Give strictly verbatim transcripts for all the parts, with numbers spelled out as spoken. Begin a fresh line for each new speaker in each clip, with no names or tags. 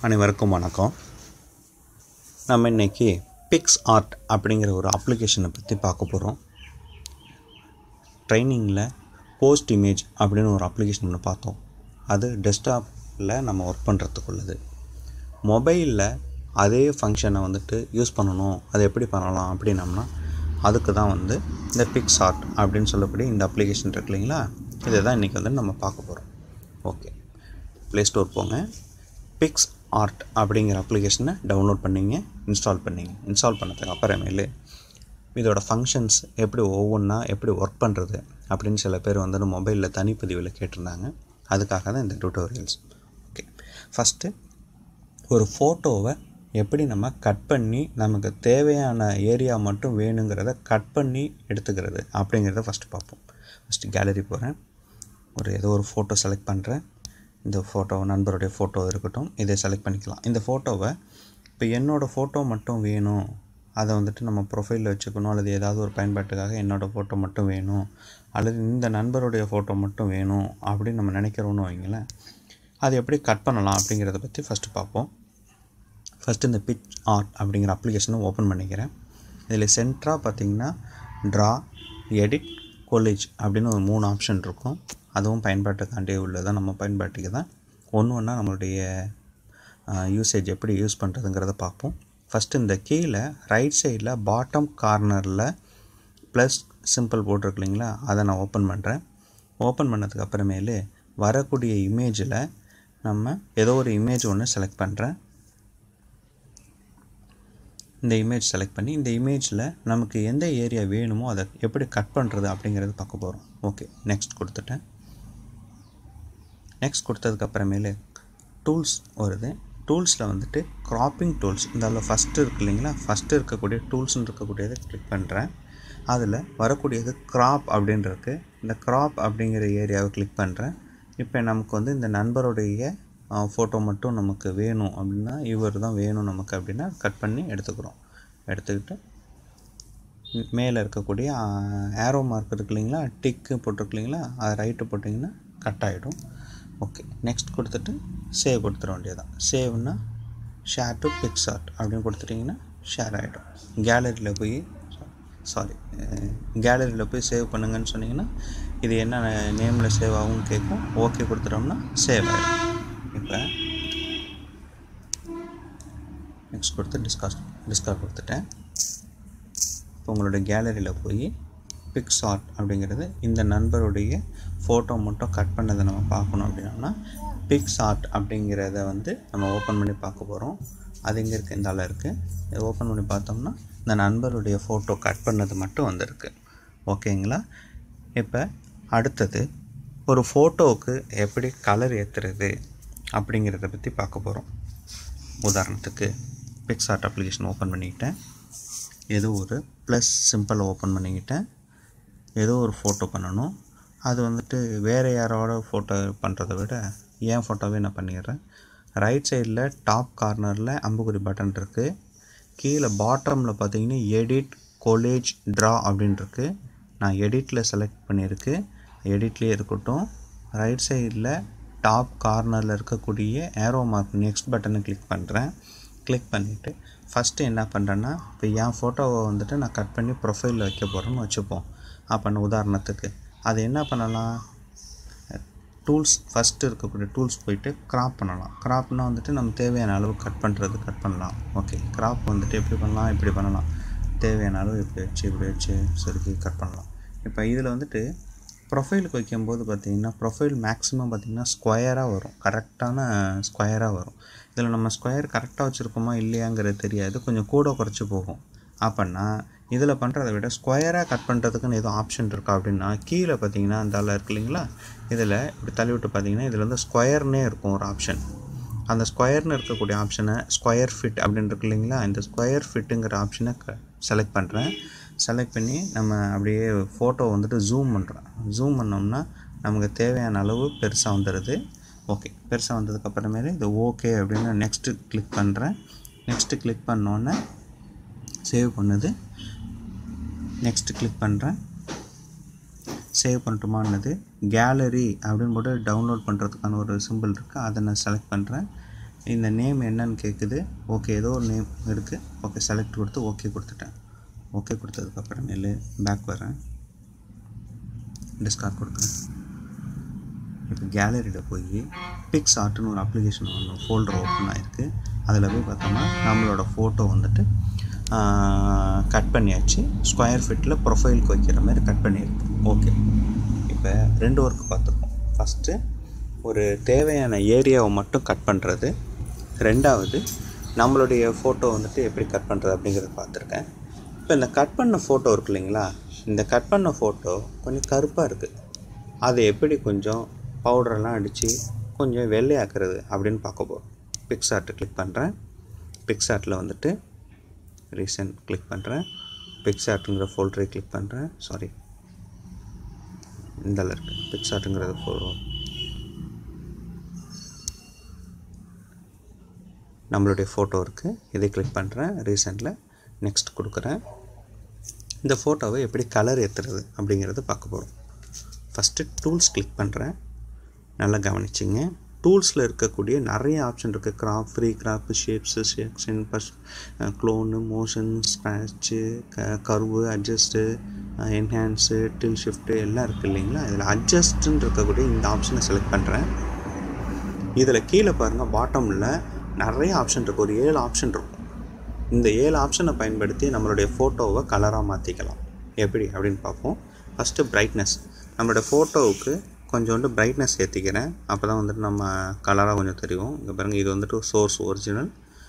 அனைவருக்கும் வணக்கம். நம்ம இன்றைக்கி பிக்ஸ்ஆர்ட் அப்படிங்கிற ஒரு அப்ளிகேஷனை பற்றி பார்க்க போகிறோம். ட்ரைனிங்கில் போஸ்ட் இமேஜ் அப்படின்னு ஒரு அப்ளிகேஷன் ஒன்று பார்த்தோம். அது டெஸ்க்டாப்பில் நம்ம ஒர்க் பண்ணுறதுக்குள்ளது. மொபைலில் அதே ஃபங்க்ஷனை வந்துட்டு யூஸ் பண்ணணும், அதை எப்படி பண்ணலாம் அப்படின்னம்னா அதுக்கு தான் வந்து இந்த பிக்ஸ்ஆர்ட் அப்படின்னு சொல்லக்கூடிய இந்த அப்ளிகேஷன் இருக்கு இல்லைங்களா, இதை தான் இன்றைக்கி வந்து நம்ம பார்க்க போகிறோம். ஓகே, ப்ளே ஸ்டோர் போங்க. பிக்ஸ் ஆர்ட் அப்படிங்கிற அப்ளிகேஷனை டவுன்லோட் பண்ணிங்க, இன்ஸ்டால் பண்ணிங்க. இன்ஸ்டால் பண்ணதுக்கு அப்புறமேலு இதோட ஃபங்க்ஷன்ஸ் எப்படி ஒவ்வொன்றா எப்படி ஒர்க் பண்ணுறது அப்படின்னு சில பேர் வந்து மொபைலில் தனிப்பதிவில் கேட்டிருந்தாங்க. அதுக்காக தான் இந்த டியூட்டோரியல்ஸ். ஓகே, ஃபஸ்ட்டு ஒரு ஃபோட்டோவை எப்படி நம்ம கட் பண்ணி நமக்கு தேவையான ஏரியா மட்டும் வேணுங்கிறத கட் பண்ணி எடுத்துக்கிறது அப்படிங்கிறத ஃபஸ்ட்டு பார்ப்போம். ஃபஸ்ட்டு கேலரி போகிறேன், ஒரு ஏதோ ஒரு ஃபோட்டோ செலக்ட் பண்ணுறேன். இந்த ஃபோட்டோ நண்பருடைய ஃபோட்டோ இருக்கட்டும், இதை செலக்ட் பண்ணிக்கலாம். இந்த ஃபோட்டோவை இப்போ என்னோடய ஃபோட்டோ மட்டும் வேணும், அதை வந்துட்டு நம்ம ப்ரொஃபைலில் வச்சுக்கணும், அல்லது ஏதாவது ஒரு பயன்பாட்டுக்காக என்னோடய ஃபோட்டோ மட்டும் வேணும், அல்லது இந்த நண்பருடைய ஃபோட்டோ மட்டும் வேணும் அப்படின்னு நம்ம நினைக்கிறோன்னு வைங்களேன், அது எப்படி கட் பண்ணலாம் அப்படிங்கிறத பற்றி ஃபஸ்ட்டு பார்ப்போம். ஃபஸ்ட்டு இந்த பிக்ஸ் ஆர்ட் அப்படிங்கிற அப்ளிகேஷனை ஓப்பன் பண்ணிக்கிறேன். இதில் சென்டராக பார்த்திங்கன்னா ட்ரா, எடிட், கொலேஜ் அப்படின்னு ஒரு மூணு ஆப்ஷன் இருக்கும். அதுவும் பயன்பாட்டுக்காண்டே உள்ளதான், நம்ம பயன்பாட்டுக்கு தான். ஒன்று ஒன்றா நம்மளுடைய யூசேஜ் எப்படி யூஸ் பண்ணுறதுங்கிறத பார்ப்போம். ஃபஸ்ட்டு இந்த கீழே ரைட் சைடில் பாட்டம் கார்னரில் ப்ளஸ் சிம்பிள் போட்டிருக்கு இல்லைங்களா, அதை நான் ஓப்பன் பண்ணுறேன். ஓப்பன் பண்ணதுக்கு அப்புறமேலு வரக்கூடிய இமேஜில் நம்ம ஏதோ ஒரு இமேஜ் ஒன்று செலக்ட் பண்ணுறேன். இந்த இமேஜ் செலக்ட் பண்ணி இந்த இமேஜில் நமக்கு எந்த ஏரியா வேணுமோ அதை எப்படி கட் பண்ணுறது அப்படிங்கிறது பார்க்க போகிறோம். ஓகே, நெக்ஸ்ட் கொடுத்துட்டேன். நெக்ஸ்ட் கொடுத்ததுக்கப்புறமேலே டூல்ஸ் வருது. டூல்ஸில் வந்துட்டு க்ராப்பிங் டூல்ஸ், இந்த அதில் ஃபஸ்ட்டு இருக்குது இல்லைங்களா, ஃபஸ்ட்டு இருக்கக்கூடிய டூல்ஸ்ன்னு இருக்கக்கூடியதை கிளிக் பண்ணுறேன். அதில் வரக்கூடியது க்ராப் அப்படின்ருக்கு. இந்த க்ராப் அப்படிங்கிற ஏரியாவை கிளிக் பண்ணுறேன். இப்போ நமக்கு வந்து இந்த நண்பருடைய ஃபோட்டோ மட்டும் நமக்கு வேணும் அப்படின்னா, இவர் தான் வேணும் நமக்கு அப்படின்னா கட் பண்ணி எடுத்துக்கிறோம். எடுத்துக்கிட்டு மேலே இருக்கக்கூடிய ஏரோ மார்க் இருக்கு இல்லைங்களா, டிக்கு போட்டிருக்கு இல்லைங்களா, அதை ரைட்டு போட்டிங்கன்னா கட் ஆகிடும். ஓகே, நெக்ஸ்ட் கொடுத்துட்டு சேவ் கொடுத்துட வேண்டியதான். சேவ்னா ஷேர் டு பிக்ஸ்ஆர்ட் அப்படின்னு கொடுத்துட்டிங்கன்னா ஷேர் ஆகிடும். கேலரியில் போய் சாரி கேலரியில் போய் சேவ் பண்ணுங்கன்னு சொன்னிங்கன்னா இது என்ன நேமில் சேவ் ஆகும்னு கேட்கும். ஓகே கொடுத்துட்டோம்னா சேவ் ஆகிடும். இப்போ நெக்ஸ்ட் கொடுத்து டிஸ்காஸ் டிஸ்கார்ட் கொடுத்துட்டேன். இப்போ உங்களுடைய கேலரியில் போய் பிக்ஸ்ஆர்ட் அப்படிங்கிறது இந்த நண்பருடைய ஃபோட்டோ மட்டும் கட் பண்ணதை நம்ம பார்க்கணும் அப்படின்னா பிக்ஸ்ஆர்ட் அப்படிங்கிறத வந்து நம்ம ஓப்பன் பண்ணி பார்க்க போகிறோம். அது எங்கே இருக்குது, இந்த ஆள் இருக்குது. இதை ஓப்பன் பண்ணி பார்த்தோம்னா இந்த நண்பருடைய ஃபோட்டோ கட் பண்ணது மட்டும் வந்திருக்கு. ஓகேங்களா. இப்போ அடுத்தது ஒரு ஃபோட்டோவுக்கு எப்படி கலர் ஏற்றுறது அப்படிங்கிறத பற்றி பார்க்க போகிறோம். உதாரணத்துக்கு பிக்ஸ்ஆர்ட் அப்ளிகேஷன் ஓப்பன் பண்ணிக்கிட்டேன். ஏதோ ஒரு ப்ளஸ் சிம்பிள் ஓப்பன் பண்ணிக்கிட்டேன். ஏதோ ஒரு ஃபோட்டோ பண்ணணும். அது வந்துட்டு வேறு யாரோட ஃபோட்டோ பண்ணுறதை விட என் ஃபோட்டோவே நான் பண்ணிடுறேன். ரைட் சைடில் டாப் கார்னரில் அம்புக்குறி பட்டன் இருக்குது. கீழே பாட்டமில் பார்த்தீங்கன்னா எடிட், கொலேஜ், ட்ரா அப்படின்ட்டுருக்கு. நான் எடிட்டில் செலக்ட் பண்ணியிருக்கு, எடிட்லேயே இருக்கட்டும். ரைட் சைடில் டாப் கார்னரில் இருக்கக்கூடிய ஏரோ மார்க் நெக்ஸ்ட் பட்டனை கிளிக் பண்ணுறேன். கிளிக் பண்ணிவிட்டு ஃபஸ்ட்டு என்ன பண்ணுறேன்னா, இப்போ என் ஃபோட்டோவை வந்துட்டு நான் கட் பண்ணி ப்ரொஃபைலில் வைக்க போகிறேன்னு வச்சுப்போம். அப்போ உதாரணத்துக்கு அது என்ன பண்ணலாம், டூல்ஸ் ஃபஸ்ட்டு இருக்கக்கூடிய டூல்ஸ் போயிட்டு க்ராப் பண்ணலாம். க்ராப்னால் வந்துட்டு நம்ம தேவையான அளவு கட் பண்ணுறது கட் பண்ணலாம். ஓகே, க்ராப் வந்துட்டு எப்படி பண்ணலாம், இப்படி பண்ணலாம். தேவையான அளவு இப்படி வச்சு இப்படி வச்சு சுருக்கி கட் பண்ணலாம். இப்போ இதில் வந்துட்டு ப்ரொஃபைலுக்கு வைக்கும்போது பார்த்திங்கன்னா ப்ரொஃபைல் மேக்ஸிமம் பார்த்திங்கன்னா ஸ்கொயராக வரும், கரெக்டான ஸ்கொயராக வரும். இதில் நம்ம ஸ்கொயர் கரெக்டாக வச்சுருக்கோமா இல்லையாங்கிறது தெரியாது, கொஞ்சம் கூட குறைச்சி போகும். அப்போன்னா இதில் பண்ணுறதை விட ஸ்கொயராக கட் பண்ணுறதுக்குன்னு எதுவும் ஆப்ஷன் இருக்கா அப்படின்னா கீழே பார்த்தீங்கன்னா அந்த ஆள் இருக்கு இல்லைங்களா, இதில் இப்படி தள்ளி விட்டு பார்த்தீங்கன்னா இதில் வந்து ஸ்கொயர்னே இருக்கும் ஒரு ஆப்ஷன். அந்த ஸ்கொயர்னு இருக்கக்கூடிய ஆப்ஷனை ஸ்கொயர் ஃபிட் அப்படின்னு இருக்கு இல்லைங்களா, இந்த ஸ்கொயர் ஃபிட்டுங்கிற ஆப்ஷனை க செலக்ட் பண்ணுறேன். செலக்ட் பண்ணி நம்ம அப்படியே ஃபோட்டோ வந்துட்டு ஜூம் பண்ணுறேன். ஜூம் பண்ணோம்னா நமக்கு தேவையான அளவு பெருசாக வந்துடுது. ஓகே, பெருசாக வந்ததுக்கப்புறமேலே இது ஓகே அப்படின்னு நெக்ஸ்ட்டு கிளிக் பண்ணுறேன். நெக்ஸ்ட்டு கிளிக் பண்ணோன்னே சேவ் பண்ணுது. நெக்ஸ்ட்டு கிளிக் பண்ணுறேன். சேவ் பண்ணட்டுமானது கேலரி அப்படின்னு போட்டு டவுன்லோட் பண்ணுறதுக்கான ஒரு சிம்பிள் இருக்குது, அதை நான் செலக்ட் பண்ணுறேன். இந்த நேம் என்னன்னு கேட்குது. ஓகே, ஏதோ ஒரு நேம் இருக்குது. ஓகே, செலக்ட் கொடுத்து ஓகே கொடுத்துட்டேன். ஓகே கொடுத்ததுக்கப்புறம் நெல் பேக் வரேன், டிஸ்கார்ட் கொடுக்குறேன். இப்போ கேலரியில் போய் பிக்ஸ் ஆர்ட்னு ஒரு அப்ளிகேஷன் ஒன்று ஃபோல்டர் ஓப்பன் ஆகிருக்கு. அதில் போய் பார்த்தோம்னா நம்மளோட ஃபோட்டோ வந்துட்டு கட் பண்ணியாச்சு. ஸ்கொயர் ஃபீட்டில் ப்ரொஃபைலுக்கு வைக்கிற மாதிரி கட் பண்ணியிருக்கு. ஓகே, இப்போ ரெண்டு ஒர்க்கு பார்த்துருக்கோம். ஃபஸ்ட்டு ஒரு தேவையான ஏரியாவை மட்டும் கட் பண்ணுறது, ரெண்டாவது நம்மளுடைய ஃபோட்டோ வந்துட்டு எப்படி கட் பண்ணுறது அப்படிங்கிறத பார்த்துருக்கேன். இப்போ இந்த கட் பண்ண ஃபோட்டோ இருக்கு இல்லைங்களா, இந்த கட் பண்ண ஃபோட்டோ கொஞ்சம் கருப்பாக இருக்குது. அதை எப்படி கொஞ்சம் பவுடரெல்லாம் அடித்து கொஞ்சம் வெள்ளையாக்குறது அப்படின்னு பார்க்க போகிறோம். பிக்ஸார்ட்டு கிளிக் பண்ணுறேன். பிக்ஸார்ட்டில் வந்துட்டு ரீசெண்ட் கிளிக் பண்ணுறேன். பிக்ஸார்ட்டுங்கிற ஃபோல்டரை கிளிக் பண்ணுறேன். சாரி, இந்த இருக்குது பிக்ஸார்ட்டுங்கிறது ஃபோ நம்மளுடைய ஃபோட்டோ இருக்குது. இதை கிளிக் பண்ணுறேன். ரீசெண்டில் நெக்ஸ்ட் கொடுக்குறேன். இந்த ஃபோட்டோவை எப்படி கலர் ஏற்றுறது அப்படிங்கிறத பார்க்க போகிறோம். ஃபஸ்ட்டு டூல்ஸ் கிளிக் பண்ணுறேன். நல்லா கவனிச்சிங்க. டூல்ஸில் இருக்கக்கூடிய நிறைய ஆப்ஷன் இருக்குது. Crop, free crop, shapes, section, பஸ், க்ளோனு, மோஷன், ஸ்க்ராட்சு, க curve, adjust, enhance, tilt shift எல்லாம் இருக்குது இல்லைங்களா. இதில் அட்ஜஸ்ட்டுன்னு இருக்கக்கூடிய இந்த ஆப்ஷனை செலக்ட் பண்ணுறேன். இதில் கீழே பாருங்கள், பாட்டமில் நிறைய ஆப்ஷன் இருக்குது. ஒரு ஏழு ஆப்ஷன் இருக்கும். இந்த ஏழு ஆப்ஷனை பயன்படுத்தி நம்மளுடைய ஃபோட்டோவை கலராக மாற்றிக்கலாம். எப்படி அப்படின்னு பார்ப்போம். First brightness. நம்மளோட ஃபோட்டோவுக்கு கொஞ்சோண்டு பிரைட்னஸ் ஏற்றிக்கிறேன். அப்போ தான் வந்துட்டு நம்ம கலராக கொஞ்சம் தெரியும். இங்கே பாருங்கள், இது வந்துட்டு சோர்ஸ் ஒரிஜினல்.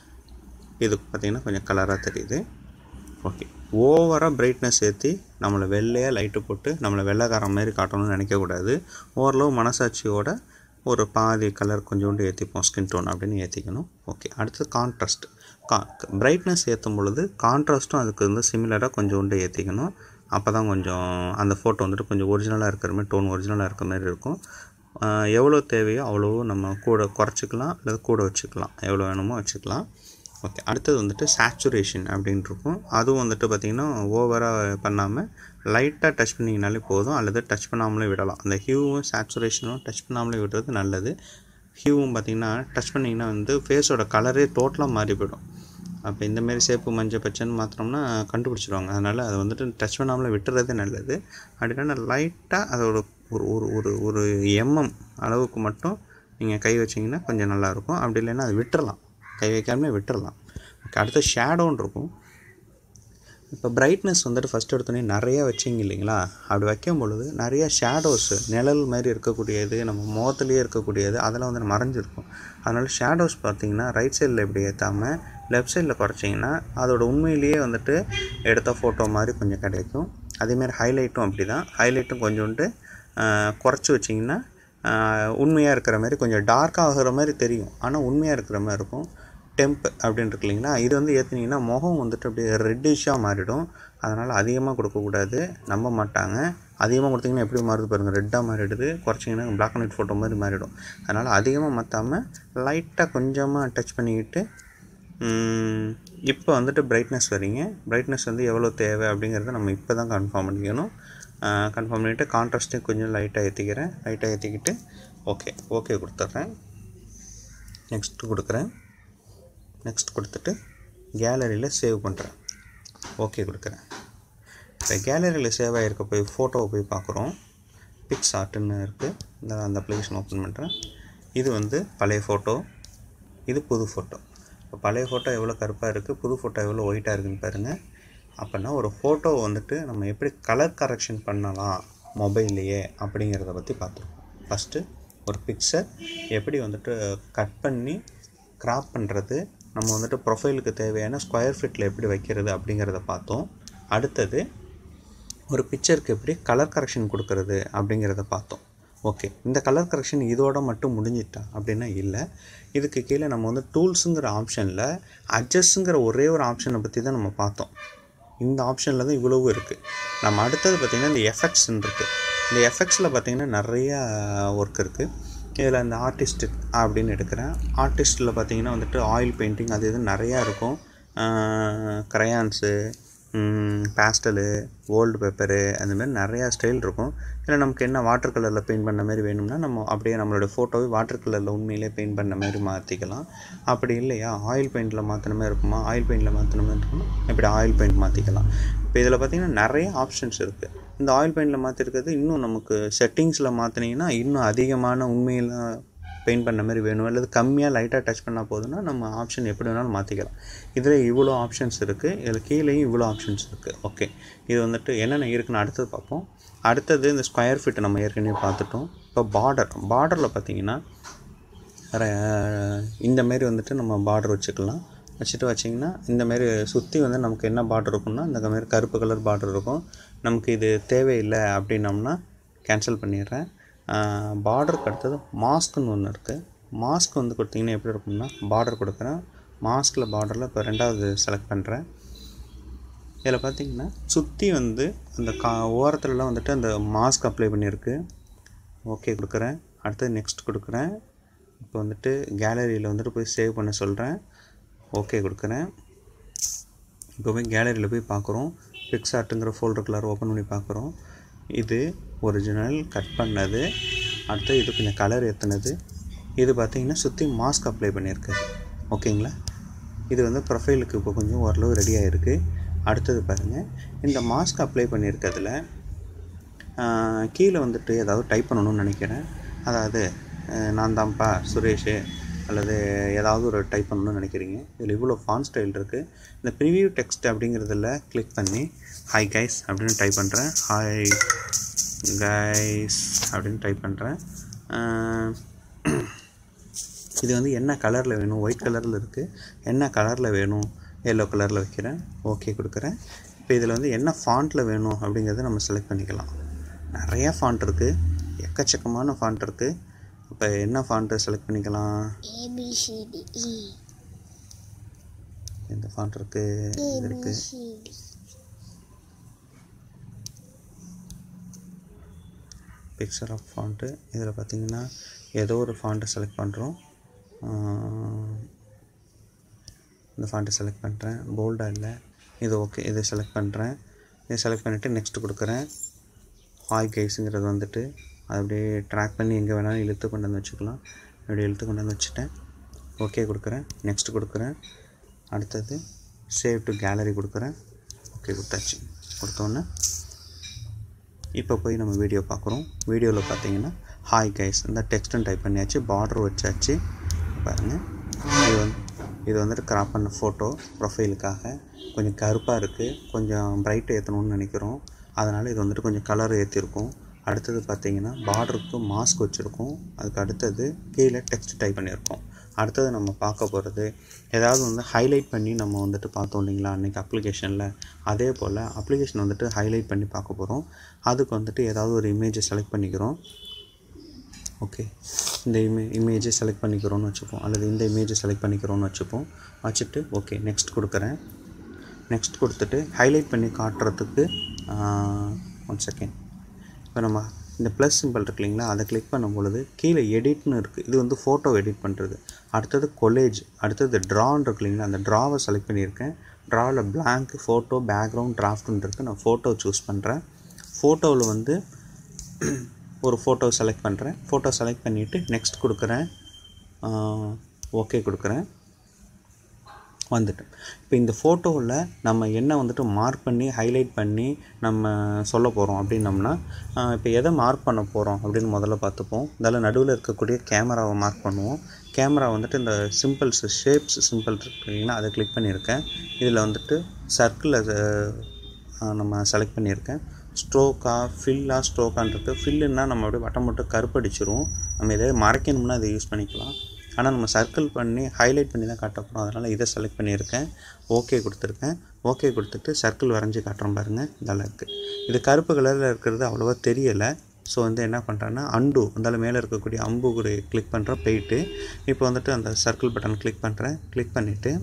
இது பார்த்திங்கன்னா கொஞ்சம் கலராக தெரியுது. ஓகே, ஓவராக பிரைட்னஸ் ஏற்றி நம்மளை வெள்ளையாக லைட்டு போட்டு நம்மளை வெள்ளைக்காரன் மாதிரி காட்டணும்னு நினைக்கக்கூடாது. ஓரளவு மனசாட்சியோட ஒரு பாதி கலர் கொஞ்சோண்டு ஏற்றிப்போம், ஸ்கின் டோன் அப்படின்னு ஏற்றிக்கணும். ஓகே, அடுத்து கான்ட்ராஸ்ட். கா பிரைட்னஸ் ஏற்றும் பொழுது கான்ட்ராஸ்ட்டும் அதுக்கு வந்து சிமிலராக கொஞ்சோண்டு ஏற்றிக்கணும். அப்போ தான் கொஞ்சம் அந்த ஃபோட்டோ வந்துட்டு கொஞ்சம் ஒரிஜினலாக இருக்கிற மாதிரி, டோன் ஒரிஜினலாக இருக்கிற மாதிரி இருக்கும். எவ்வளோ தேவையோ அவ்வளோ நம்ம கூட குறைச்சிக்கலாம் அல்லது கூட வச்சுக்கலாம், எவ்வளோ வேணுமோ வச்சுக்கலாம். ஓகே, அடுத்தது வந்துட்டு சேச்சுரேஷன் அப்படின்ட்டு இருக்கும். அதுவும் வந்துட்டு பார்த்திங்கன்னா ஓவராக பண்ணாமல் லைட்டாக டச் பண்ணிங்கனாலே போதும், அல்லது டச் பண்ணாமலே விடலாம். அந்த ஹியூவும் சேச்சுரேஷனும் டச் பண்ணாமலே விடுறது நல்லது. ஹியூவும் பார்த்திங்கன்னா டச் பண்ணிங்கன்னா வந்து ஃபேஸோட கலரே டோட்டலாக மாறி போயிடும். அப்போ இந்தமாரி சேப்பு மஞ்சள் பச்சைன்னு மாத்திரம்னா கண்டுபிடிச்சிடுவாங்க. அதனால் அதை வந்துட்டு டச் பண்ணாமலே விட்டுறதே நல்லது. அப்படின்னா லைட்டாக அதோட ஒரு ஒரு ஒரு ஒரு எம்எம் அளவுக்கு மட்டும் நீங்கள் கை வச்சிங்கன்னா கொஞ்சம் நல்லாயிருக்கும். அப்படி இல்லைன்னா அதை விட்டுறலாம், கை வைக்காமலே விட்டுறலாம். ஓகே, அடுத்த ஷேடோன்னு இருக்கும். இப்போ பிரைட்னஸ் வந்துட்டு ஃபஸ்ட் எடுத்தோடனே நிறையா வச்சிங்க இல்லைங்களா, அப்படி வைக்கும் பொழுது நிறையா ஷேடோஸு நிழல் மாதிரி இருக்கக்கூடியது, நம்ம முகத்துலேயே இருக்கக்கூடியது, அதெல்லாம் வந்து மறைஞ்சிருக்கும். அதனால் ஷேடோஸ் பார்த்திங்கன்னா ரைட் சைடில் எப்படி ஏற்றாமல் லெஃப்ட் சைடில் குறைச்சிங்கன்னா அதோட உண்மையிலேயே வந்துட்டு எடுத்த ஃபோட்டோ மாதிரி கொஞ்சம் கிடைக்கும். அதேமாதிரி ஹைலைட்டும் அப்படி தான். ஹைலைட்டும் கொஞ்சோண்டு குறைச்சி வச்சிங்கன்னா உண்மையாக இருக்கிற மாதிரி கொஞ்சம் டார்க்காக ஆகிற மாதிரி தெரியும், ஆனால் உண்மையாக இருக்கிற மாதிரி இருக்கும். டெம்ப் அப்படின்னு இருக்கு இல்லைங்களா, இது வந்து ஏற்றுனீங்கன்னா முகம் வந்துட்டு அப்படியே ரெட்டிஷாக மாறிடும். அதனால் அதிகமாக கொடுக்கக்கூடாது, நம்ப மாட்டாங்க. அதிகமாக கொடுத்திங்கன்னா எப்படி மாறுது பாருங்கள், ரெட்டாக மாறிடுது. குறைச்சிங்கன்னா பிளாக் அண்ட் ஒயிட் ஃபோட்டோ மாதிரி மாறிடும். அதனால் அதிகமாக மாற்றாமல் லைட்டாக கொஞ்சமாக டச் பண்ணிக்கிட்டு இப்போ வந்துட்டு பிரைட்னஸ் வரீங்க. பிரைட்னஸ் வந்து எவ்வளோ தேவை அப்படிங்கிறத நம்ம இப்போ தான் கன்ஃபார்ம் பண்ணிக்கணும். கன்ஃபார்ம் பண்ணிவிட்டு கான்ட்ராஸ்ட்டையும் கொஞ்சம் லைட்டாக ஏற்றிக்கிறேன். லைட்டாக ஏற்றிக்கிட்டு ஓகே ஓகே கொடுத்துட்றேன். நெக்ஸ்ட்டு கொடுக்குறேன். நெக்ஸ்ட் கொடுத்துட்டு கேலரியில் சேவ் பண்ணுறேன். ஓகே கொடுக்குறேன். இப்போ கேலரியில் சேவ் ஆகிருக்க போய் ஃபோட்டோவை போய் பார்க்குறோம். பிக்ஸ் ஆர்ட்டுன்னு இருக்குது. இந்த அந்த அப்ளிகேஷன் ஓப்பன் பண்ணுறேன். இது வந்து பழைய ஃபோட்டோ, இது புது ஃபோட்டோ. இப்போ பழைய ஃபோட்டோ எவ்வளோ கருப்பாக இருக்குது, புது ஃபோட்டோ எவ்வளோ ஒயிட்டாக இருக்குதுன்னு பாருங்கள். அப்படின்னா ஒரு ஃபோட்டோ வந்துட்டு நம்ம எப்படி கலர் கரெக்ஷன் பண்ணலாம் மொபைல்லையே அப்படிங்கிறத பற்றி பார்த்துருக்கோம். ஃபஸ்ட்டு ஒரு பிக்சர் எப்படி வந்துட்டு கட் பண்ணி கிராப் பண்ணுறது, நம்ம வந்துட்டு ப்ரொஃபைலுக்கு தேவையான ஸ்கொயர் ஃபீட்டில் எப்படி வைக்கிறது அப்படிங்கிறத பார்த்தோம். அடுத்தது ஒரு பிக்சருக்கு எப்படி கலர் கரெக்ஷன் கொடுக்கறது அப்படிங்கிறத பார்த்தோம். ஓகே, இந்த கலர் கரெக்ஷன் இதோட மட்டும் முடிஞ்சிட்டா அப்படின்னா இல்லை. இதுக்கு கீழே நம்ம வந்து டூல்ஸுங்கிற ஆப்ஷனில் அட்ஜஸ்ட்டுங்கிற ஒரே ஒரு ஆப்ஷனை பற்றி தான் நம்ம பார்த்தோம். இந்த ஆப்ஷனில் தான் இவ்வளவு இருக்குது. நம்ம அடுத்தது பார்த்திங்கன்னா இந்த எஃபெக்ட்ஸ்ன்னு இருக்குது. இந்த எஃபெக்ட்ஸில் பார்த்திங்கன்னா நிறையா ஒர்க் இருக்குது. இதில் இந்த ஆர்டிஸ்ட் அப்படின்னு எடுக்கிறேன். ஆர்டிஸ்ட்டில் பார்த்திங்கன்னா வந்துட்டு ஆயில் பெயிண்டிங் அது இது நிறையா இருக்கும். க்ரையான்ஸு, பேஸ்டலு, ஓல்டு பேப்பரு, அந்த மாதிரி நிறையா ஸ்டைல் இருக்கும். இல்லை நமக்கு என்ன வாட்டர் கலரில் பெயிண்ட் பண்ண மாதிரி வேணும்னா நம்ம அப்படியே நம்மளோட ஃபோட்டோவை வாட்டர் கலரில் உண்மையிலே பெயிண்ட் பண்ண மாதிரி மாற்றிக்கலாம். அப்படி இல்லையா ஆயில் பெயிண்டில் மாற்றின மாதிரி இருக்குமா, ஆயில் பெயிண்டில் மாற்றின மாதிரி இருக்குமா, இப்படி ஆயில் பெயிண்ட் மாற்றிக்கலாம். இப்போ இதில் பார்த்திங்கன்னா நிறைய ஆப்ஷன்ஸ் இருக்குது. இந்த ஆயில் பெயிண்டில் மாற்றிருக்கிறது இன்னும் நமக்கு செட்டிங்ஸில் மாற்றினீங்கன்னா இன்னும் அதிகமான உண்மையில் பெயிண்ட் பண்ண மாதிரி வேணும், அல்லது கம்மியாக லைட்டாக டச் பண்ணால் போதுன்னா நம்ம ஆப்ஷன் எப்படி வேணாலும் மாற்றிக்கலாம். இதில் இவ்வளோ ஆப்ஷன்ஸ் இருக்குது, இதில் கீழேயும் இவ்வளோ ஆப்ஷன்ஸ் இருக்குது. ஓகே, இது வந்துட்டு என்னென்ன இருக்குன்னு அடுத்தது பார்ப்போம். அடுத்தது இந்த ஸ்கொயர் ஃபீட் நம்ம ஏற்கனவே பார்த்துட்டோம். இப்போ பார்டர் பார்டரில் பார்த்திங்கன்னா இந்தமாரி வந்துட்டு நம்ம பார்டர் வச்சுக்கலாம். வச்சுட்டு வச்சிங்கன்னா இந்தமாரி சுற்றி வந்து நமக்கு என்ன பார்டர் இருக்குன்னா இந்த மாதிரி கருப்பு கலர் பார்டர் இருக்கும். நமக்கு இது தேவையில்லை அப்படின்னம்னா கேன்சல் பண்ணிடுறேன். பார்டருக்கு அடுத்தது மாஸ்க்குன்னு ஒன்று இருக்குது. மாஸ்க் வந்து கொடுத்திங்கன்னா எப்படி இருக்கும்னா பார்டர் கொடுக்குறேன். மாஸ்கில் பார்டரில் இப்போ ரெண்டாவது செலக்ட் பண்ணுறேன். இதில் பார்த்திங்கன்னா சுற்றி வந்து அந்த கா ஓரத்துலலாம் வந்துட்டு அந்த மாஸ்க் அப்ளை பண்ணியிருக்கு. ஓகே கொடுக்குறேன். அடுத்தது நெக்ஸ்ட் கொடுக்குறேன். இப்போ வந்துட்டு கேலரியில் வந்துட்டு போய் சேவ் பண்ண சொல்கிறேன். ஓகே கொடுக்குறேன். இப்போ போய் கேலரியில் போய் பார்க்குறோம். பிக்ஸ்ஆர்ட்டுங்கிற ஃபோல்டருக்குள்ளார ஓப்பன் பண்ணி பார்க்குறோம். இது ஒரிஜினல் கட் பண்ணது. அடுத்து இது கொஞ்சம் கலர் ஏற்றுனது. இது பார்த்திங்கன்னா சுற்றி மாஸ்க் அப்ளை பண்ணியிருக்கு. ஓகேங்களா, இது வந்து ப்ரொஃபைலுக்கு இப்போ கொஞ்சம் ஓரளவு ரெடியாக இருக்குது. அடுத்தது பாருங்கள், இந்த மாஸ்க் அப்ளை பண்ணியிருக்கிறதுல கீழே வந்துட்டு ஏதாவது டைப் பண்ணணும்னு நினைக்கிறேன். அதாவது நான் தான்ப்பா சுரேஷ் அல்லது ஏதாவது ஒரு டைப் பண்ணணும்னு நினைக்கிறீங்க. இதில் இவ்வளோ ஃபாண்ட் ஸ்டைல் இருக்குது. இந்த ப்ரிவியூ டெக்ஸ்ட் அப்படிங்கிறதுல கிளிக் பண்ணி ஹாய் கைஸ் அப்படின்னு டைப் பண்ணுறேன். ஹாய் கைஸ் அப்படின்னு டைப் பண்ணுறேன். இது வந்து என்ன கலரில் வேணும், ஒயிட் கலரில் இருக்குது. என்ன கலரில் வேணும், எல்லோ கலரில் வைக்கிறேன். ஓகே கொடுக்குறேன். இப்போ இதில் வந்து என்ன ஃபாண்ட்டில் வேணும் அப்படிங்கிறத நம்ம செலக்ட் பண்ணிக்கலாம். நிறையா ஃபாண்ட் இருக்குது, எக்கச்சக்கமான ஃபாண்ட் இருக்குது. இப்போ என்ன ஃபாண்ட்டை செலக்ட் பண்ணிக்கலாம்? ஏபிசிடிஇ. இந்த ஃபாண்ட் இருக்குது, இது இருக்குது. Picture of font. இதில் பார்த்திங்கன்னா ஏதோ ஒரு ஃபாண்ட்டை செலக்ட் பண்ணுறோம். இந்த ஃபாண்ட்டை செலக்ட் பண்ணுறேன். போல்டாக இல்லை, இது ஓகே, இதை செலக்ட் பண்ணுறேன். இதை செலக்ட் பண்ணிவிட்டு நெக்ஸ்ட் கொடுக்குறேன். ஹாய் கைஸுங்கிறது வந்துட்டு அது அப்படியே ட்ராக் பண்ணி எங்கே வேணாலும் இழுத்து கொண்டு வந்து வச்சுக்கலாம். அப்படியே இழுத்து கொண்டு வந்து வச்சுட்டேன். ஓகே கொடுக்குறேன். நெக்ஸ்ட் கொடுக்குறேன். அடுத்தது சேவ் டு கேலரி கொடுக்குறேன். ஓகே கொடுத்தாச்சு. கொடுத்தோன்னே இப்போ போய் நம்ம வீடியோ பார்க்குறோம். வீடியோவில் பார்த்தீங்கன்னா ஹாய் கைஸ் இந்த டெக்ஸ்ட்டும் டைப் பண்ணியாச்சு, பார்டர் வச்சாச்சு. பாருங்கள், இது வந்து இது வந்துட்டு கிராப் பண்ண ஃபோட்டோ ப்ரொஃபைலுக்காக. கொஞ்சம் கருப்பாக இருக்குது, கொஞ்சம் பிரைட் ஏற்றணும்னு நினைக்கிறோம். அதனால் இது வந்துட்டு கொஞ்சம் கலர் ஏற்றிருக்கோம். அடுத்தது பார்த்திங்கன்னா பார்டருக்கு மாஸ்க் வச்சுருக்கோம். அதுக்கு அடுத்தது கீழே டெக்ஸ்ட் டைப் பண்ணியிருக்கோம். அடுத்தது நம்ம பார்க்க போகிறது ஏதாவது வந்து ஹைலைட் பண்ணி நம்ம வந்துட்டு பார்த்தோம் இல்லைங்களா அன்றைக்கி அப்ளிகேஷனில், அதே போல் அப்ளிகேஷன் வந்துட்டு ஹைலைட் பண்ணி பார்க்க போகிறோம். அதுக்கு வந்துட்டு ஏதாவது ஒரு இமேஜை செலக்ட் பண்ணிக்கிறோம். ஓகே, இந்த இமே இமேஜை செலக்ட் பண்ணிக்கிறோன்னு வச்சுப்போம், அல்லது இந்த இமேஜை செலக்ட் பண்ணிக்கிறோன்னு வச்சுப்போம். வச்சுட்டு ஓகே நெக்ஸ்ட் கொடுக்குறேன். நெக்ஸ்ட் கொடுத்துட்டு ஹைலைட் பண்ணி காட்டுறதுக்கு ஒன் செகண்ட். இப்போ நம்ம இந்த ப்ளஸ் சிம்பிள் இருக்கு இல்லைங்களா, அதை கிளிக் பண்ணும் பொழுது கீழே எடிட்னு இருக்குது. இது வந்து ஃபோட்டோ எடிட் பண்ணுறது. அடுத்தது கொலேஜ், அடுத்தது ட்ரான்னு இருக்கு இல்லைங்களா, அந்த ட்ராவை செலக்ட் பண்ணியிருக்கேன். ட்ராவில் பிளாங்க், ஃபோட்டோ, பேக்ரவுண்ட், டிராஃப்ட்னு இருக்குது. நான் ஃபோட்டோ சூஸ் பண்ணுறேன். ஃபோட்டோவில் வந்து ஒரு ஃபோட்டோ செலக்ட் பண்ணுறேன். ஃபோட்டோ செலக்ட் பண்ணிவிட்டு நெக்ஸ்ட் கொடுக்குறேன். ஓகே கொடுக்குறேன். வந்துட்டு இப்போ இந்த ஃபோட்டோவில் நம்ம என்ன வந்துட்டு மார்க் பண்ணி ஹைலைட் பண்ணி நம்ம சொல்ல போகிறோம் அப்படின்னம்னா, இப்போ எதை மார்க் பண்ண போகிறோம் அப்படின்னு முதல்ல பார்த்துப்போம். அதில் நடுவில் இருக்கக்கூடிய கேமராவை மார்க் பண்ணுவோம். கேமரா வந்துட்டு இந்த சிம்பிள்ஸ் ஷேப்ஸ் சிம்பிள் இருக்குங்களா, அதை கிளிக் பண்ணியிருக்கேன். இதில் வந்துட்டு சர்க்கிளை நம்ம செலக்ட் பண்ணியிருக்கேன். ஸ்ட்ரோக்கா ஃபில்லா ஸ்ட்ரோக்கான்றது. ஃபில்லுன்னா நம்ம அப்படியே வட்டம் மட்டும் கருப்படிச்சிரும். நம்ம எதாவது மறைக்கணும்னா அதை யூஸ் பண்ணிக்கலாம். ஆனால் நம்ம சர்க்கிள் பண்ணி ஹைலைட் பண்ணி தான் காட்ட போகிறோம். அதனால் இதை செலக்ட் பண்ணியிருக்கேன். ஓகே கொடுத்துருக்கேன். ஓகே கொடுத்துட்டு சர்க்கிள் வரைஞ்சி காட்டுறோம் பாருங்கள், இதெல்லாம் இருக்குது. இது கருப்பு கலரில் இருக்கிறது அவ்வளோவா தெரியலை. ஸோ வந்து என்ன பண்ணுறேன்னா அண்டு அந்தால மேலே இருக்கக்கூடிய அம்பு குறி கிளிக் பண்ணுறேன். போயிட்டு இப்போ வந்துட்டு அந்த சர்க்கிள் பட்டன் கிளிக் பண்ணுறேன். கிளிக் பண்ணிவிட்டு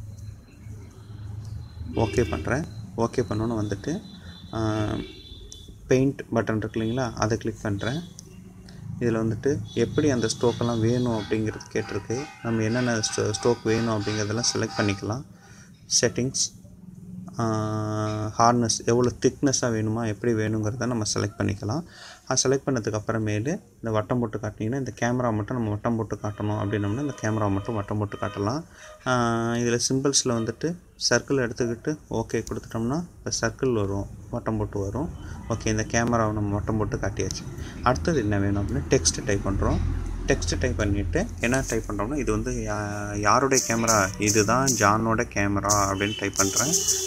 ஓகே பண்ணுறேன். ஓகே பண்ணோன்னு வந்துட்டு பெயிண்ட் பட்டன் இருக்கு இல்லைங்களா, அதை கிளிக் பண்ணுறேன். இதில் வந்துட்டு எப்படி அந்த ஸ்ட்ரோக்கெல்லாம் வேணும் அப்படிங்கிறது கேட்டிருக்கு. நம்ம என்னென்ன ஸ்ட்ரோக் வேணும் அப்படிங்கிறதெல்லாம் செலக்ட் பண்ணிக்கலாம். செட்டிங்ஸ், ஹார்ட்னஸ் எவ்வளோ திக்னஸாக வேணுமா எப்படி வேணுங்கிறத நம்ம செலக்ட் பண்ணிக்கலாம். அது செலக்ட் பண்ணதுக்கு அப்புறமேலு இந்த வட்டம் போட்டு காட்டினீங்கன்னா இந்த கேமரா மட்டும் நம்ம வட்டம் போட்டு காட்டணும் அப்படின்னோம்னா இந்த கேமரா மட்டும் வட்டம் போட்டு காட்டலாம். இதில் சிம்பிள்ஸில் வந்துட்டு சர்க்கிள் எடுத்துக்கிட்டு ஓகே கொடுத்துட்டோம்னா இப்போ சர்க்கிள் வரும், வட்டம் போட்டு வரும். ஓகே, இந்த கேமராவை நம்ம வட்டம் போட்டு காட்டியாச்சு. அடுத்தது என்ன வேணும் அப்படின்னா டெக்ஸ்ட் டைப் பண்ணுறோம். டெக்ஸ்ட்டு டைப் பண்ணிவிட்டு என்ன டைப் பண்ணுறோம்னா இது வந்து யா யாருடைய கேமரா, இதுதான் ஜானோட கேமரா அப்படின்னு டைப் பண்ணுறேன்.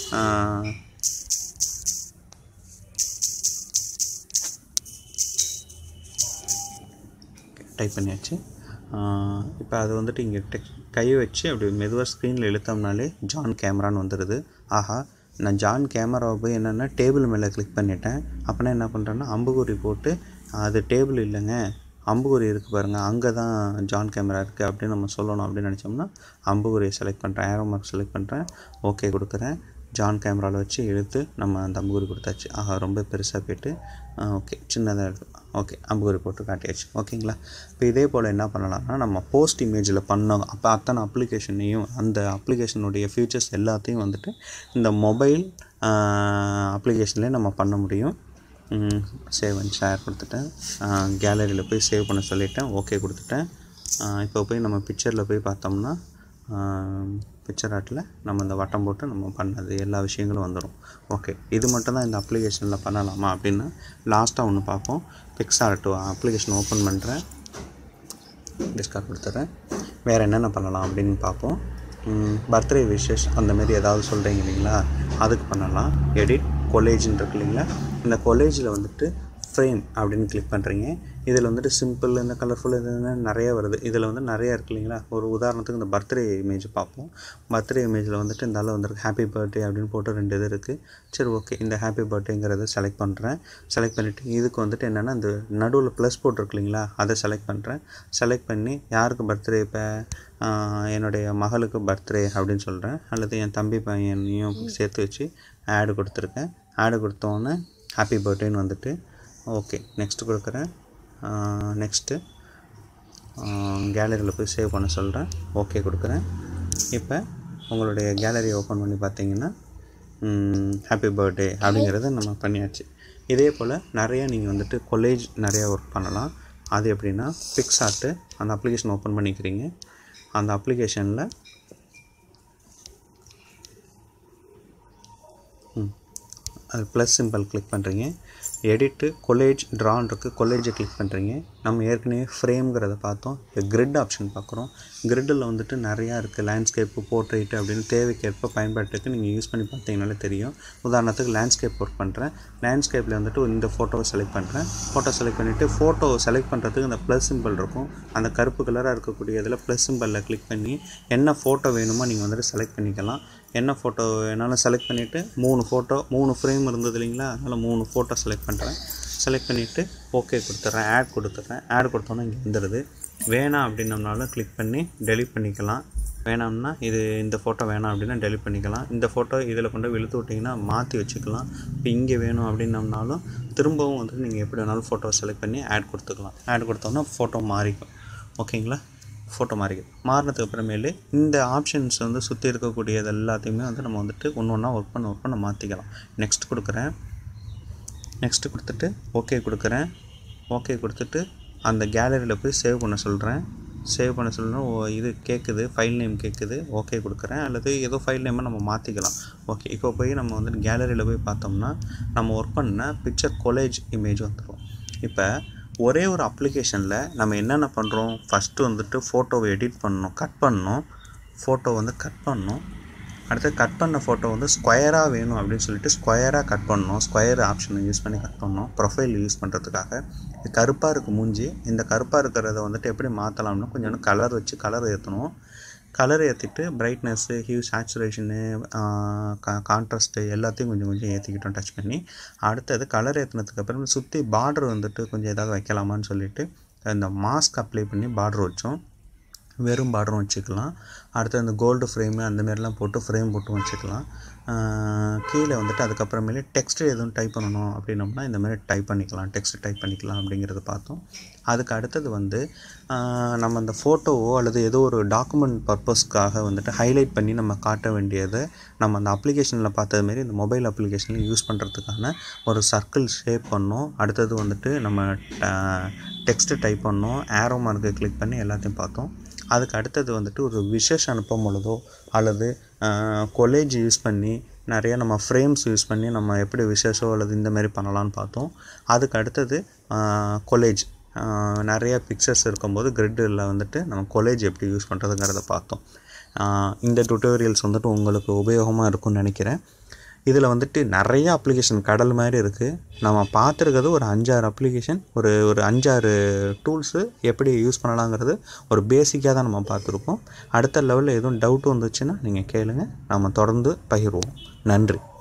டைப் பண்ணியாச்சு. இப்போ அது வந்துட்டு இங்கே டெக் கை வச்சு அப்படி மெதுவாக ஸ்க்ரீனில் இழுத்தோம்னாலே ஜான் கேமரான்னு வந்துடுது. ஆஹா, நான் ஜான் கேமராவை போய் என்னென்னா டேபிள் மேலே கிளிக் பண்ணிட்டேன். அப்போனா என்ன பண்ணுறேன்னா அம்புகுறி போட்டு அது டேபிள் இல்லைங்க, அம்புகுறி இருக்குது பாருங்கள், அங்கே தான் ஜான் கேமரா இருக்குது அப்படின்னு நம்ம சொல்லணும் அப்படின்னு நினச்சோம்னா அம்புகுறியை செலக்ட் பண்ணுறேன், ஏரோ மார்க் செலக்ட் பண்ணுறேன், ஓகே கொடுக்குறேன். ஜான் கேமராவில் வச்சு இழுத்து நம்ம அந்த அம்புகுறி கொடுத்தாச்சு. ஆஹா, ரொம்ப பெருசாக போய்ட்டு ஓகே சின்னதாக இருக்குது. ஓகே, அம்புகுறி போட்டு காட்டியாச்சு. ஓகேங்களா? இப்போ இதே போல் என்ன பண்ணலாம்னா நம்ம போஸ்ட் இமேஜில் பண்ணோம் அப்போ அத்தனை அப்ளிகேஷனையும் அந்த அப்ளிகேஷனுடைய ஃபீச்சர்ஸ் எல்லாத்தையும் வந்துட்டு இந்த மொபைல் அப்ளிகேஷன்லேயே நம்ம பண்ண முடியும். சேவ் அண்ட் ஷேர் கொடுத்துட்டேன். கேலரியில் போய் சேவ் பண்ண சொல்லிவிட்டேன், ஓகே கொடுத்துட்டேன். இப்போ போய் நம்ம பிக்சரில் போய் பார்த்தோம்னா பிக்சர் ஆர்ட்டில் நம்ம இந்த வட்டம் போட்டு நம்ம பண்ணது எல்லா விஷயங்களும் வந்துடும். ஓகே, இது மட்டும் தான் இந்த அப்ளிகேஷனில் பண்ணலாமா அப்படின்னா லாஸ்ட்டாக ஒன்று பார்ப்போம். பிக்சார்ட் அப்ளிகேஷன் ஓப்பன் பண்ணுறேன், டிஸ்கார்ட் கொடுத்துட்றேன். வேறு என்னென்ன பண்ணலாம் அப்படின்னு பார்ப்போம். பர்த்டே விஷஸ் அந்தமாரி ஏதாவது சொல்கிறீங்க இல்லைங்களா, அதுக்கு பண்ணலாம். எடிட் கொலேஜ்னு இருக்கு இல்லைங்களா, இந்த கொலேஜில் வந்துட்டு ஃப்ரேம் அப்படின்னு கிளிக் பண்ணுறீங்க. இதில் வந்துட்டு சிம்பிள் இந்த கலர்ஃபுல் இது நிறைய வருது. இதில் வந்து நிறையா இருக்குது இல்லைங்களா. ஒரு உதாரணத்துக்கு இந்த பர்த்டே இமேஜ் பார்ப்போம். பர்த்டே இமேஜில் வந்துட்டு இந்த அளவு வந்துருக்கு ஹாப்பி பர்த்டே அப்படின்னு போட்டு ரெண்டு இது இருக்குது. சரி, ஓகே, இந்த ஹாப்பி பர்த்டேங்கிறத செலக்ட் பண்ணுறேன். செலக்ட் பண்ணிவிட்டு இதுக்கு வந்துட்டு என்னென்னா இந்த நடுவில் ப்ளஸ் போட்டிருக்கு இல்லைங்களா, அதை செலக்ட் பண்ணுறேன். செலக்ட் பண்ணி யாருக்கு பர்த்டே, இப்போ என்னுடைய மகளுக்கு பர்த்டே அப்படின்னு சொல்கிறேன், அல்லது என் தம்பி பையனையும் சேர்த்து வச்சு ஆடு கொடுத்துருக்கேன். ஆடு கொடுத்தோன்னே ஹாப்பி பர்த்டேன்னு வந்துட்டு ஓகே நெக்ஸ்ட்டு கொடுக்குறேன். நெக்ஸ்ட்டு கேலரியில் போய் சேவ் பண்ண சொல்கிறேன், ஓகே கொடுக்குறேன். இப்போ உங்களுடைய கேலரியை ஓப்பன் பண்ணி பார்த்தீங்கன்னா ஹாப்பி பர்த்டே அப்படிங்கிறத நம்ம பண்ணியாச்சு. இதே போல் நிறையா நீங்கள் வந்துட்டு கொலேஜ் நிறையா ஒர்க் பண்ணலாம். அது எப்படின்னா பிக்சார்ட்டு அந்த அப்ளிகேஷன் ஓப்பன் பண்ணிக்கிறீங்க. அந்த அப்ளிகேஷனில் அது ப்ளஸ் சிம்பிள் கிளிக் பண்ணுறீங்க. எடிட்டு கொலேஜ் ட்ரான் இருக்குது, கொலேஜை கிளிக் பண்ணுறீங்க. நம்ம ஏற்கனவே ஃப்ரேம்ங்கிறத பார்த்தோம். இப்போ கிரிட் ஆப்ஷன் பார்க்குறோம். கிரிட்டில் வந்துட்டு நிறையா இருக்குது, லேண்ட்ஸ்கேப்பு, போர்ட்ரேட்டு அப்படின்னு தேவைக்கேற்ப பயன்பாட்டுக்கு நீங்கள் யூஸ் பண்ணி பார்த்தீங்கனாலே தெரியும். உதாரணத்துக்கு லேண்ட்ஸ்கேப் ஒர்க் பண்ணுறேன். லேண்ட்ஸ்கேப்பில் வந்துட்டு இந்த ஃபோட்டோவை செலக்ட் பண்ணுறேன். ஃபோட்டோ செலக்ட் பண்ணிவிட்டு ஃபோட்டோ செலக்ட் பண்ணுறதுக்கு இந்த ப்ளஸ் சிம்பிள் இருக்கும். அந்த கருப்பு கலராக இருக்கக்கூடிய இதில் ப்ளஸ் சிம்பிளில் கிளிக் பண்ணி என்ன ஃபோட்டோ வேணுமோ நீங்கள் வந்துட்டு செலக்ட் பண்ணிக்கலாம். என்ன ஃபோட்டோ வேணாலும் செலக்ட் பண்ணிவிட்டு மூணு ஃபோட்டோ மூணு ஃப்ரேம் இருந்தது இல்லைங்களா, அதனால் மூணு ஃபோட்டோ செலக்ட் பண்ணுறேன். செலக்ட் பண்ணிவிட்டு ஓகே கொடுத்துட்றேன், ஆட் கொடுத்துட்றேன். ஆட் கொடுத்தோன்னா இங்கே வந்துடுது. வேணாம் அப்படின்னம்னாலும் கிளிக் பண்ணி டெலிட் பண்ணிக்கலாம். வேணாம்னா இது இந்த ஃபோட்டோ வேணாம் அப்படின்னா டெலிட் பண்ணிக்கலாம். இந்த ஃபோட்டோ இதில் கொண்டு இழுத்து விட்டிங்கன்னா மாற்றி வச்சுக்கலாம். இப்போ இங்கே வேணும் அப்படின்னம்னாலும் திரும்பவும் வந்து நீங்கள் எப்படி வேணாலும் ஃபோட்டோ செலக்ட் பண்ணி ஆட் கொடுத்துக்கலாம். ஆட் கொடுத்தோன்னா ஃபோட்டோ மாறிக்கும். ஓகேங்களா, ஃபோட்டோ மாறிக்கும். மாறினதுக்கு அப்புறமேலு இந்த ஆப்ஷன்ஸ் வந்து சுற்றி இருக்கக்கூடியது எல்லாத்தையுமே வந்து நம்ம வந்துட்டு ஒன்று ஒன்றா ஒர்க் பண்ண ஒர்க் பண்ண மாற்றிக்கலாம். நெக்ஸ்ட் கொடுக்குறேன். நெக்ஸ்ட்டு கொடுத்துட்டு ஓகே கொடுக்குறேன். ஓகே கொடுத்துட்டு அந்த கேலரியில் போய் சேவ் பண்ண சொல்கிறேன். சேவ் பண்ண சொல்கிறேன். ஓ இது கேட்குது, ஃபைல் நேம் கேட்குது, ஓகே கொடுக்குறேன். அல்லது ஏதோ ஃபைல் நேமை நம்ம மாற்றிக்கலாம். ஓகே, இப்போ போய் நம்ம வந்துட்டு கேலரியில் போய் பார்த்தோம்னா நம்ம ஒர்க் பண்ண பிக்சர் கொலேஜ் இமேஜ் வந்துடும். இப்போ ஒரே ஒரு அப்ளிகேஷனில் நம்ம என்னென்ன பண்ணுறோம், ஃபஸ்ட்டு வந்துட்டு ஃபோட்டோவை எடிட் பண்ணணும், கட் பண்ணணும். ஃபோட்டோ வந்து கட் பண்ணணும். அடுத்து கட் பண்ண ஃபோட்டோ வந்து ஸ்கொயராக வேணும் அப்படின்னு சொல்லிட்டு ஸ்கொயராக கட் பண்ணணும். ஸ்கொயர் ஆப்ஷனை யூஸ் பண்ணி கட் பண்ணணும் ப்ரொஃபைல் யூஸ் பண்ணுறதுக்காக. இது கருப்பாக இருக்குது மூஞ்சி. இந்த கருப்பாக இருக்கிறத வந்துட்டு எப்படி மாற்றலாம்னா கொஞ்சம் கலர் வச்சு கலர் ஏற்றணும். கலர் ஏற்றிட்டு பிரைட்னஸ்ஸு, ஹியூ, சேச்சுரேஷனு, கான்ட்ராஸ்ட்டு எல்லாத்தையும் கொஞ்சம் கொஞ்சம் ஏற்றிக்கிட்டோம் டச் பண்ணி. அடுத்தது கலர் ஏற்றினதுக்கப்புறம் சுற்றி பார்டர் வந்துட்டு கொஞ்சம் ஏதாவது வைக்கலாமான்னு சொல்லிவிட்டு இந்த மாஸ்க் அப்ளை பண்ணி பார்டர் வச்சோம். வெறும் பார்டரும் வச்சுக்கலாம். அடுத்து அந்த கோல்டு ஃப்ரேமு அந்த மாதிரிலாம் போட்டு ஃப்ரேம் போட்டு வச்சுக்கலாம். கீழே வந்துட்டு அதுக்கப்புறமேலே டெக்ஸ்ட் எதுவும் டைப் பண்ணணும் அப்படின்னோம்னா இந்த மாதிரி டைப் பண்ணிக்கலாம், டெக்ஸ்ட் டைப் பண்ணிக்கலாம் அப்படிங்கிறத பார்த்தோம். அதுக்கு அடுத்தது வந்து நம்ம அந்த ஃபோட்டோவோ அல்லது ஏதோ ஒரு டாக்குமெண்ட் பர்பஸ்க்காக வந்துட்டு ஹைலைட் பண்ணி நம்ம காட்ட வேண்டியதை நம்ம அந்த அப்ளிகேஷனில் பார்த்தது மாரி இந்த மொபைல் அப்ளிகேஷனில் யூஸ் பண்ணுறதுக்கான ஒரு சர்க்கிள் ஷேப் பண்ணோம். அடுத்தது வந்துட்டு நம்ம டெக்ஸ்ட்டு டைப் பண்ணோம், ஏரோ மார்க்கை கிளிக் பண்ணி எல்லாத்தையும் பார்த்தோம். அதுக்கு அடுத்தது வந்துட்டு ஒரு விஷஸ் அனுப்பும் பொழுதோ அல்லது கொலேஜ் யூஸ் பண்ணி நிறைய நம்ம ஃப்ரேம்ஸ் யூஸ் பண்ணி நம்ம எப்படி விஷஸோ அல்லது இந்த மாதிரி பண்ணலான்னு பார்த்தோம். அதுக்கு அடுத்தது கொலேஜ் நிறைய பிக்சர்ஸ் இருக்கும்போது கிரிட்டில் வந்துட்டு நம்ம கொலேஜ் எப்படி யூஸ் பண்ணுறதுங்கிறத பார்த்தோம். இந்த டுட்டோரியல்ஸ் வந்துட்டு உங்களுக்கு உபயோகமாக இருக்கும்னு நினைக்கிறேன். இதில் வந்துட்டு நிறைய அப்ளிகேஷன் கடல் மாதிரி இருக்குது. நம்ம பார்த்துருக்கிறது ஒரு அஞ்சாறு அப்ளிகேஷன், ஒரு ஒரு அஞ்சாறு டூல்ஸு எப்படி யூஸ் பண்ணலாங்கிறது ஒரு பேசிக்காக தான் நம்ம பார்த்துருக்கோம். அடுத்த லெவலில் எதுவும் டவுட் வந்துச்சுன்னா நீங்கள் கேளுங்கள், நம்ம தொடர்ந்து பகிர்வோம். நன்றி.